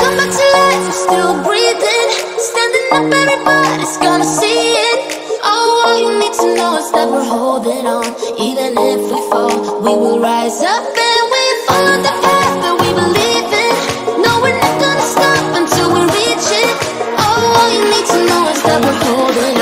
come back to life, we're still breathing. Standing up, everybody's gonna see it. Oh, all you need to know is that we're holding on. Even if we fall, we will rise up. And we follow the path that we believe in. No, we're not gonna stop until we reach it. Oh, all you need to know is that we're holding on.